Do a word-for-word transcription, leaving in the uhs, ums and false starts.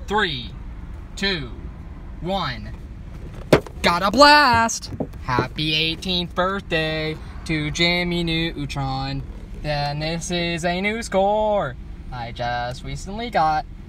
Three, two, one. Got a blast! Happy eighteenth birthday to Jimmy Neutron. Then this is a new score I just recently got.